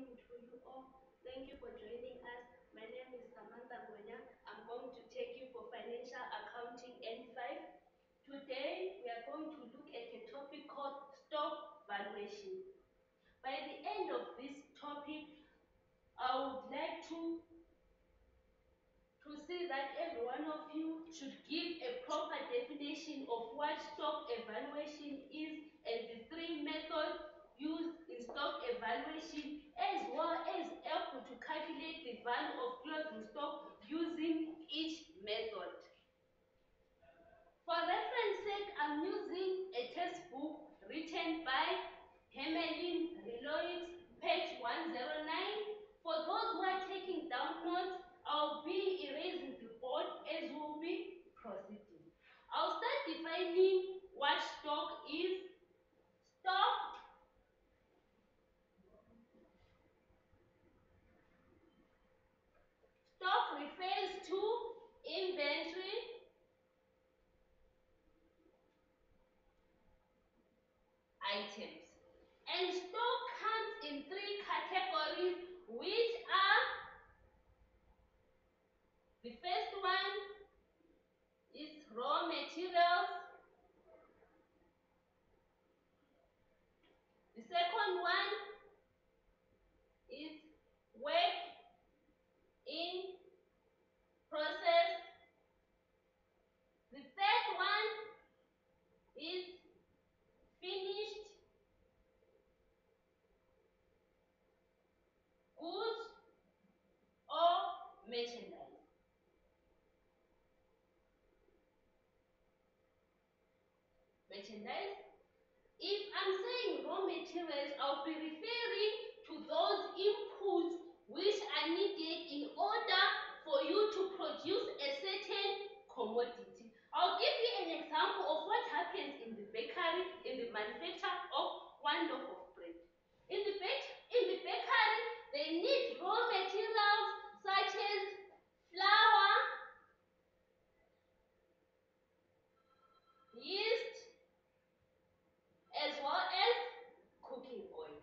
morning to you all. Thank you for joining us. My name is Samantha Gonya. I'm going to take you for Financial Accounting N5. Today, we are going to look at a topic called stock valuation. By the end of this topic, I would like to see that every one of you should give a proper definition of what stock evaluation is and the three methods used in stock evaluation, as well as able to calculate the value of closing stock using each method. For reference sake, I'm using a textbook written by Hermelin Reloids, page 109. For those who are taking down notes, I'll be erasing the board as we'll be proceeding. I'll start defining what stock is. Stock refers to inventory, items. And stock comes in three categories, which are: the first one is raw materials. The second one is work in process. The third one is finished goods or merchandise. If I'm saying raw materials, I'll be referring to those inputs which are needed in order for you to produce a certain commodity. I'll give you an example of what happens in the bakery, in the manufacture of one loaf of bread. In the bakery, they need raw materials such as flour, yeast, as well as cooking oil.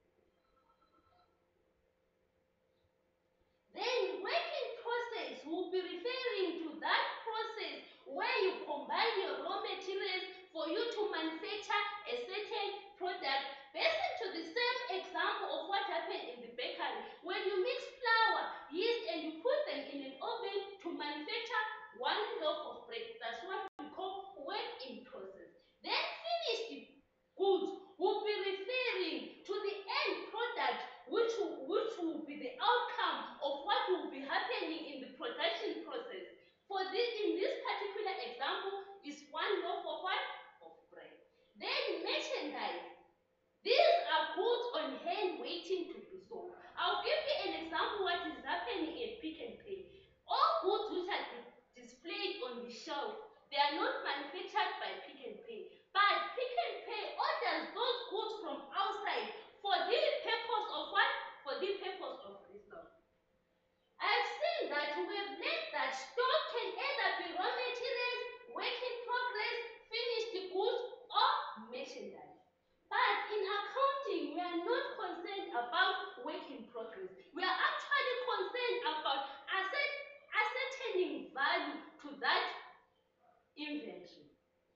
Then working process will be referring to that process where you combine your raw materials for you to manufacture a certain product. Based to the same example of what happened in the bakery, when you mix flour, yeast, and you put them in an oven to manufacture one loaf of bread, that's what we call work in process. Then finished goods will be referring to the end product, which will be the outcome of what will be happening in the production process. In this particular example, is one loaf of what? Of bread. Then merchandise. These are goods on hand waiting to be sold. I'll give you an example what is happening at Pick n Pay. All goods which are displayed on the shelf, they are not manufactured by Pick n Pay, but Pick n Pay orders those goods from outside for the purpose of what? For the purpose of resale. I've seen that we have learned that stock can either be raw materials, work in progress, finished goods, or merchandise. But in accounting, we are not concerned about work in progress. We are actually concerned about ascertaining value to that inventory.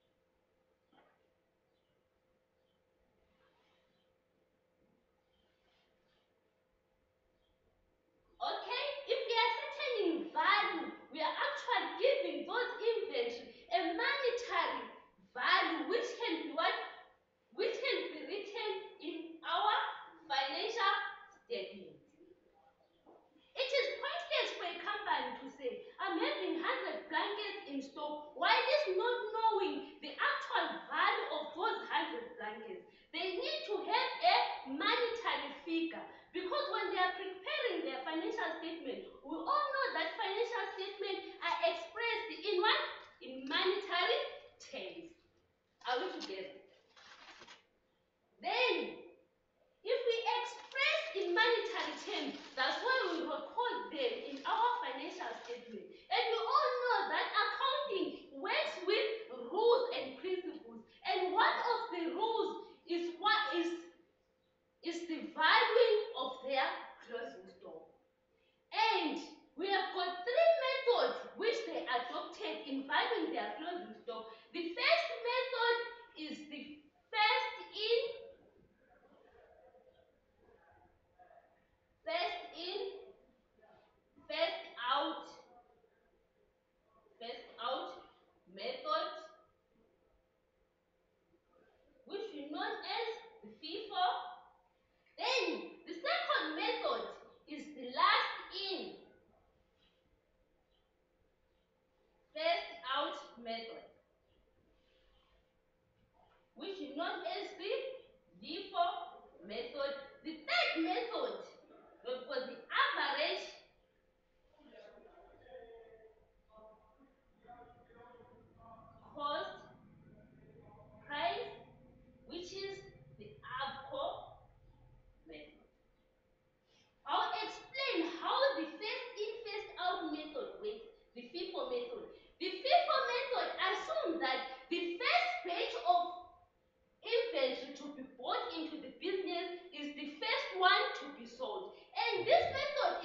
Okay? If we are ascertaining value, we are actually giving those inventory a monetary value which can be what? Which can be written in our financial statement. It is pointless for a company to say, I'm having 100 blankets in stock, while it's not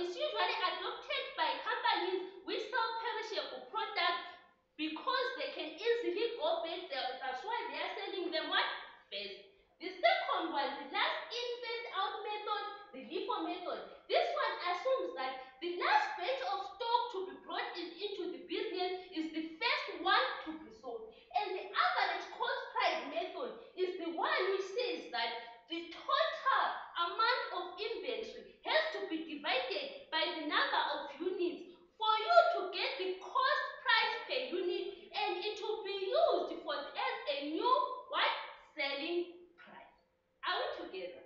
is usually adopted by companies which sell perishable products because they can easily go back there. That's why they are selling them what? First. The second one, the last in, first out method, the LIFO method. This one assumes that the last batch of stock to be brought into the business is the first one to be sold. And the average cost price method is the one which says that the total amount of inventory has to be divided by the number of units for you to get the cost price per unit, and it will be used for as a new what? Selling price. Are we together?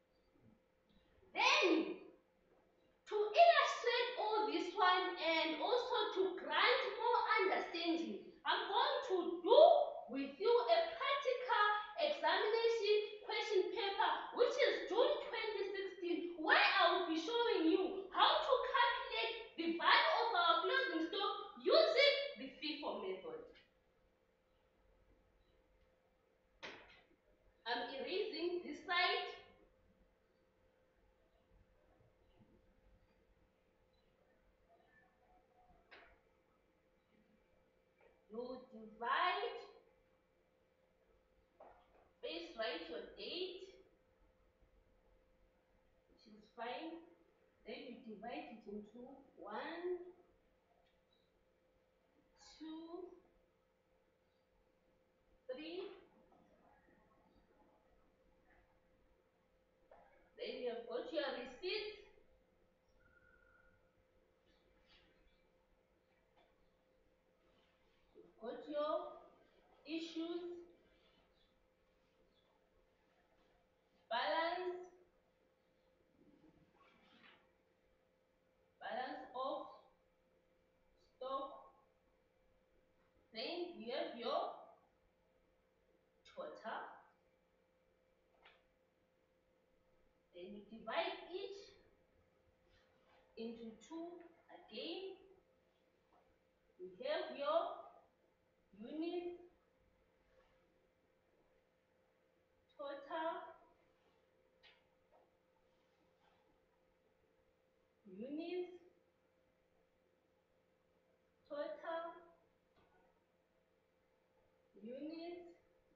Then, to illustrate all this one and also to grant more understanding, I'm going to do with you a practical examination question paper which is June 2016, where I will be showing you how to calculate the value of our closing stock using the FIFO method. I'm erasing this side. You divide, first write your date, which is fine. Then you divide it into 1, 2, 3. Then you have got your receipt. You've got your issues, balance, balance of stock. Then you have your total. Then you divide each into 2 again. You have your units, total, units, total, units,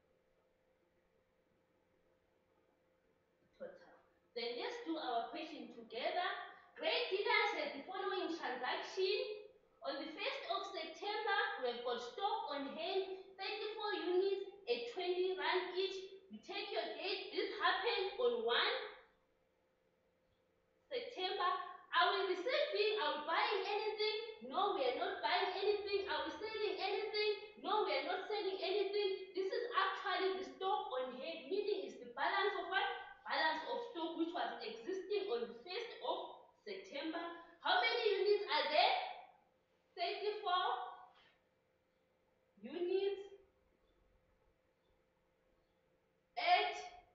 total. Then let's do our question together. Great dealers had the following transaction. On the 1st of September, we have got stock on hand, 34 units at 20 rand each. You take your date. This happened on 1 September. Are we receiving? Are we buying anything? No, we are not buying anything. Are we selling anything? No, we are not selling anything. This is actually the stock on hand, meaning it's the balance of what? Balance of stock which was existing on the 1st of September. How many units are there? 34 units at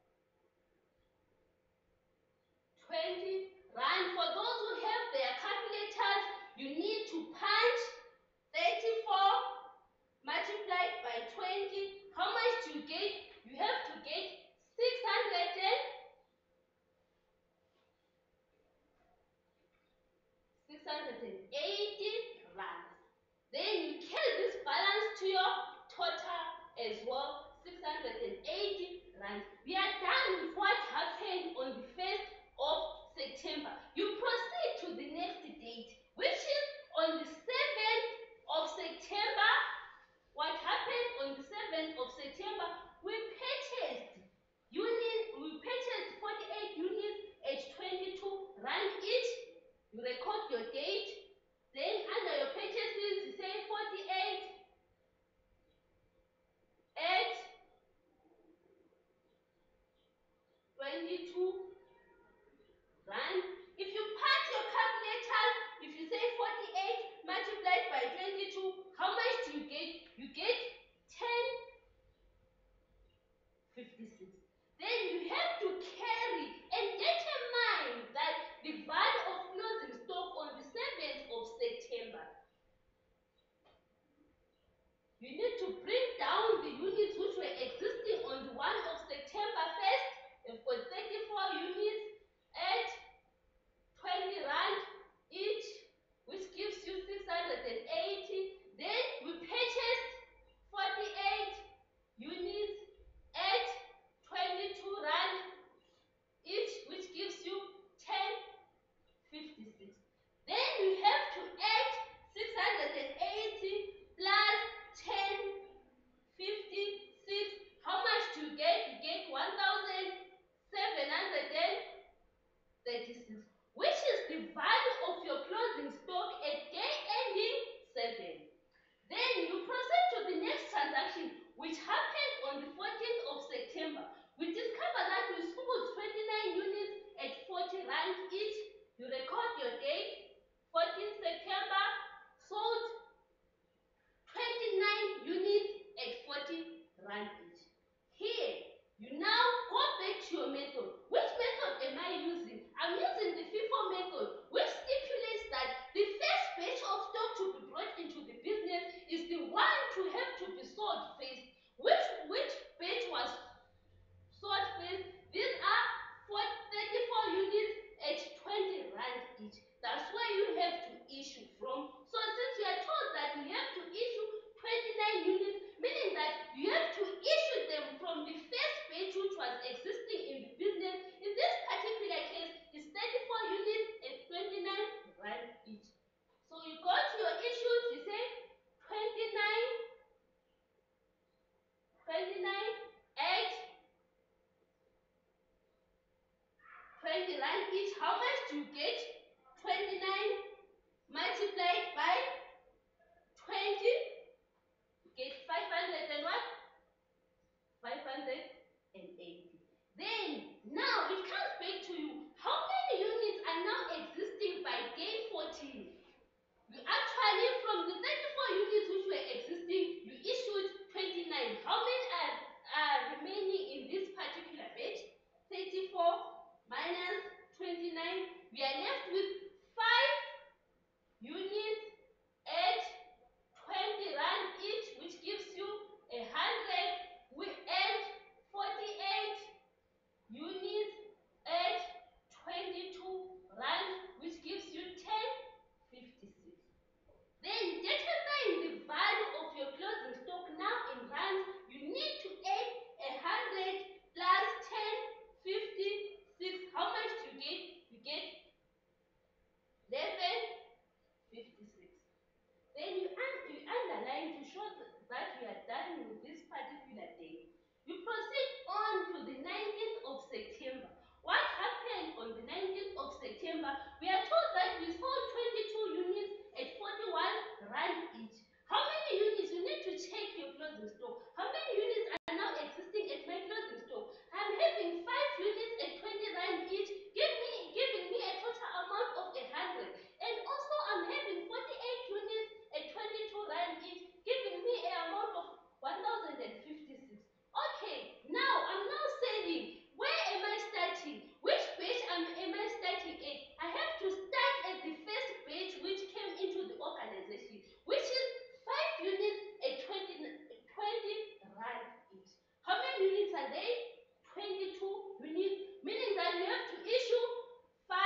20 rand. For those who have their calculators, you need to punch 34 multiplied by 20. How much do you get? You have to get 680 rand. Then you carry this balance to your total as well, 680 rand. We are done with what happened on the 1st of September. You proceed to the next date, which is on the 7th of September. What happened on the 7th of September? We purchased 48 units at 22 rand each. You record your date. Then under your purchases, you say 48 at 22 rand. If you punch your calculator, if you say 48 multiplied by 22, how much do you get? You get 10.56. Then you have to carry and determine that the value of closing stock on the 7th of September. You need to bring down the units which were existing on the 1st of September 1st. You've got 34 units. 20 rand each. How much do you get? 29 multiplied by 20. You get 500 and what? 580. Then, now it comes back to you. How many units are now existing by day 14? You actually, from the 34 units which were existing, you issued 29. How many are remaining in this particular batch? 34 minus 29. We are left with 5 units at 20 rand each, which gives you 100. We add 48 units at 22 rand, which gives you 10.56. Then determine the value of your closing stock now in rands. You need to add 100 plus 10.56. How much do you get? You get 11.56. Then you underline to show that you are done with this particular day. You proceed on to the 19th of September. What happened on the 19th of September? We are told that we sold 22 units at 41 rand each. How many units? You need to check your closing stock. How many units are now existing at my closing stock? I'm having 5 units at 20 rand each, giving me a total amount of 100. And also I'm having 48 units at 22 rand each, giving me an amount of 1056. Okay, now I'm now selling. Where am I starting? Which batch am I starting at? I have to start at the first batch which came into the organization, which is 5 units at 20 rand each. How many units are they? 22 units, meaning that you have to issue 5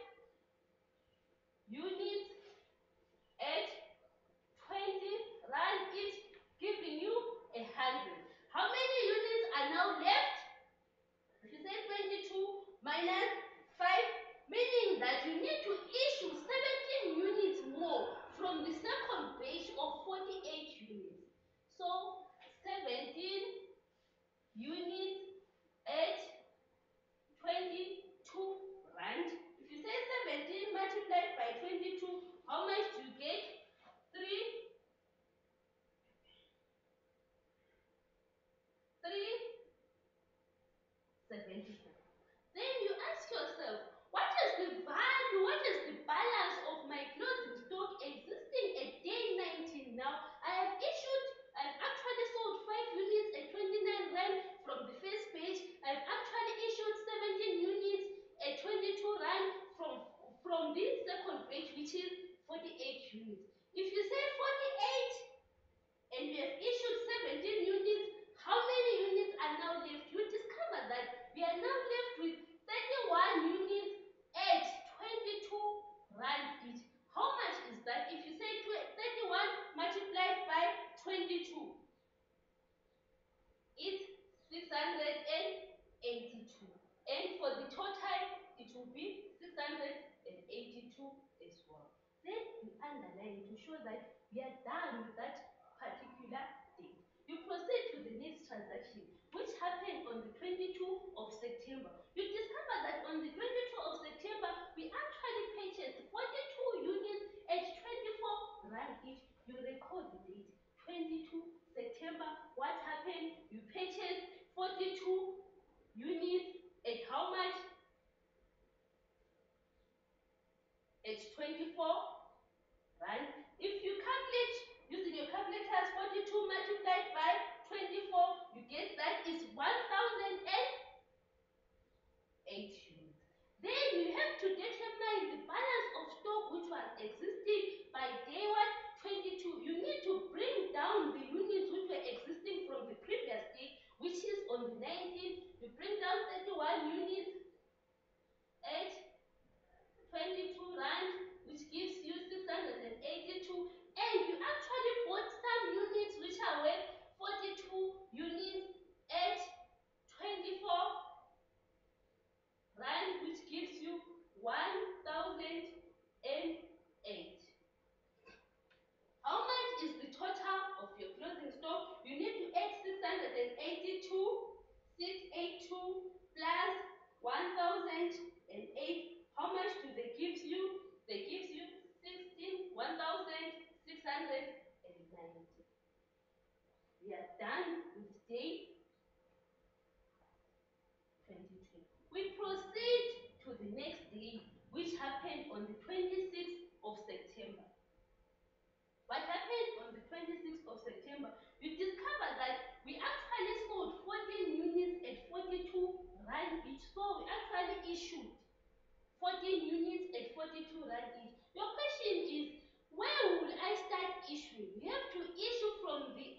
units at 20 rand each, giving you 100. How many units are now left? If you say 22 minus 5, meaning that you need to issue 17 units more from the second batch of 48 units. So 17 units at 22 rand. If you say 17 multiplied by 22, how much do you get? 374. Then you ask yourself, what is the value, what is the balance of my closing stock existing at day 19 now? I've actually sold 5 units at 29 rand from the first page. I've actually issued 17 units at 22 rand from this second page, which is 48 units. If you say 48 and we have issued 17 units, how many units are now left? You discover that we are now left with 31 units at 22 rand each. How much is that? If you say 31 multiplied by 22, it's 682. And for the total, it will be 682 as well. Then you underline to show that we are done with that particular date. You proceed to the next transaction, which happened on the 22nd of September. You discover that on the 22nd of September, we actually purchased 42 units at 24 rand each. You record the date, 22 September. What happened? You purchased 42 units at how much? At 24 rand. If you calculate using your calculators, 42 multiplied by 24, you get that is 1008 units. Then you have to determine the balance of stock which was existing by day 22. You need to bring down the units which were existing from the previous day, which is on the 19th. You bring down 31 units at 22 rand, which gives you 682. And you actually bought some units which are worth 42 units at 24 rand, which gives you 1008. 2012. We proceed to the next day, which happened on the 26th of September. What happened on the 26th of September? We discovered that we actually sold 14 units at 42 rand each. So we actually issued 14 units at 42 rand each. Your question is, where will I start issuing? We have to issue from the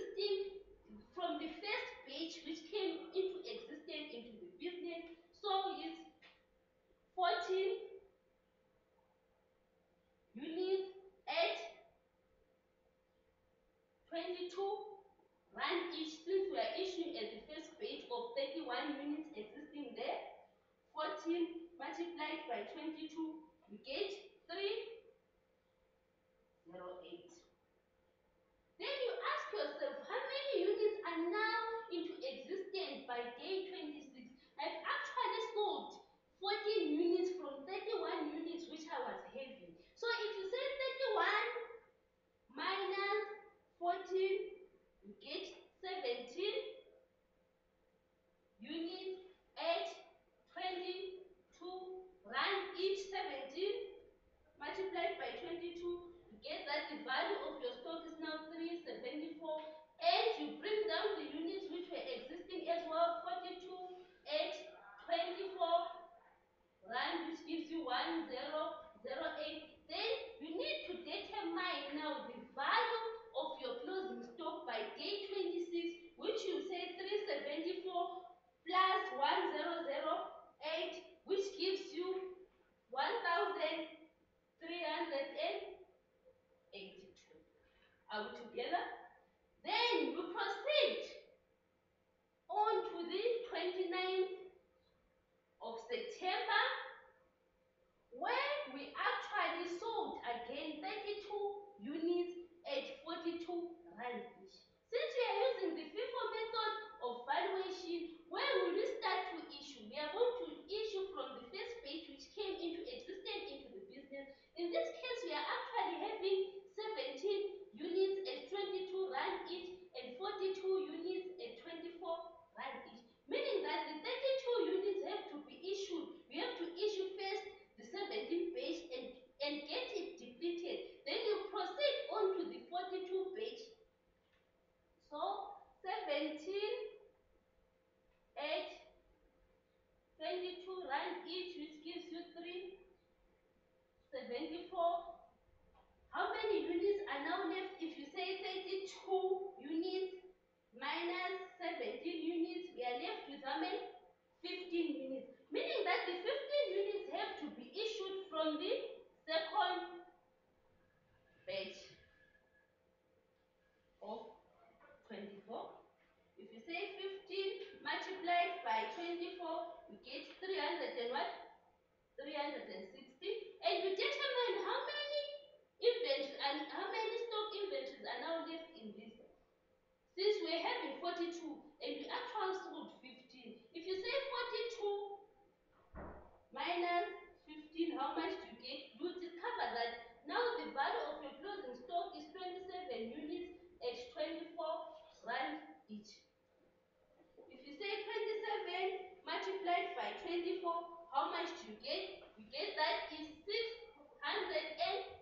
first batch which came into existence into the business. So it's 14 units at 22 rand each, since we are issuing at the first batch of 31 units existing there. 14 multiplied by 22, we get 308. Then you ask yourself, how many units are now into existence by day 26? I've actually sold 14 units from 31 units which I was having. So if you say 31 minus 14, you get 17 units at 22 rand each. 17 multiplied by 22, you get that the value of your stock is now 374, and you bring down the units which were existing as well. 42 at 24 rand, which gives you 1008. Then you need to determine now the value of your closing stock by day 26, which you say 374 plus 1008, which gives you 1382. Are we together? Then we proceed on to the 29th of September, where we actually sold again 32 units at 42 rand each. Since we are using the FIFO method of valuation, where will we start to issue? We are going to issue from the first batch which came into existence into the business. In this case, we are actually having 17 units at 22 rand each and 42 units at 24 rand each. Meaning that the 32 units have to be issued. We have to issue first the 17 batch and get it depleted. Then you proceed on to the 42 batch. So 17 at 22 rand each, which gives you 374. How many units are now left? If you say 32 units minus 17 units, we are left with how many? 15 units. Meaning that the 15 units have to be issued from the second batch of 24. If you say 15 multiplied by 24, you get 300 and what? 360. And you determine how many inventories and how many stock inventories are now left in this. Since we're having 42 and we actually sold 15. If you say 42 minus 15, how much do you get? You discover that now the value of your closing stock is 27 units at 24 rand each. If you say 27 multiplied by 24, how much do you get? You get that is 600